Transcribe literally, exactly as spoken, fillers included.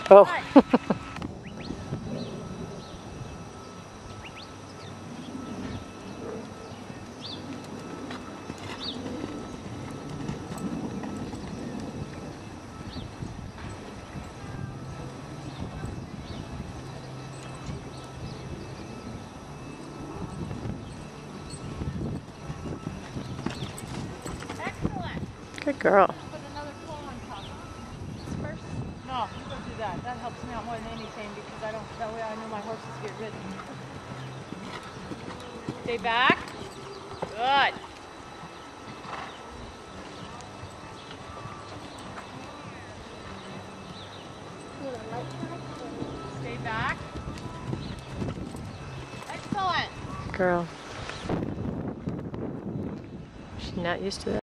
Oh. Good girl. Put another claw on top. First, no, you don't do that. That helps me out more than anything because I don't. That way I know my horses get ridden. Stay back. Good. Stay back. Excellent. Girl. She's not used to that.